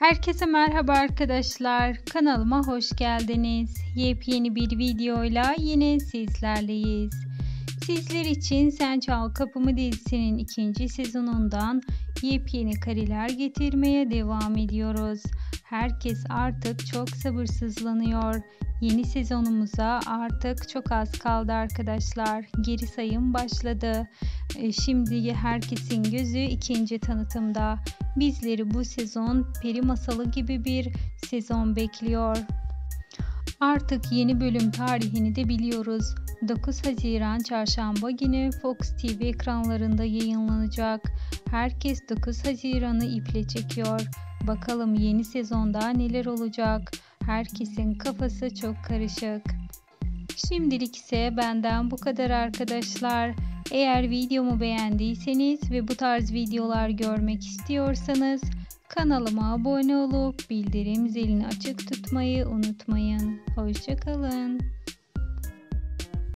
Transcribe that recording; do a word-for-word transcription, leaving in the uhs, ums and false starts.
Herkese merhaba arkadaşlar. Kanalıma hoş geldiniz. Yepyeni bir videoyla yine sizlerleyiz. Sizler için Sen Çal Kapımı dizisinin ikinci sezonundan yepyeni kareler getirmeye devam ediyoruz. Herkes artık çok sabırsızlanıyor. Yeni sezonumuza artık çok az kaldı arkadaşlar. Geri sayım başladı. Şimdi herkesin gözü ikinci tanıtımda. Bizleri bu sezon peri masalı gibi bir sezon bekliyor. Artık yeni bölüm tarihini de biliyoruz. dokuz Haziran Çarşamba günü Fox T V ekranlarında yayınlanacak. Herkes dokuz Haziran'ı iple çekiyor. Bakalım yeni sezonda neler olacak? Herkesin kafası çok karışık. Şimdilik ise benden bu kadar arkadaşlar. Eğer videomu beğendiyseniz ve bu tarz videolar görmek istiyorsanız kanalıma abone olup bildirim zilini açık tutmayı unutmayın. Hoşça kalın.